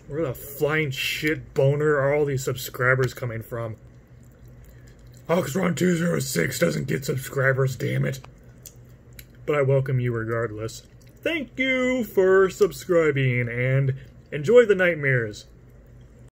Where the flying shit boner are all these subscribers coming from? Oxron206 doesn't get subscribers, damn it. But I welcome you regardless. Thank you for subscribing, and enjoy the nightmares.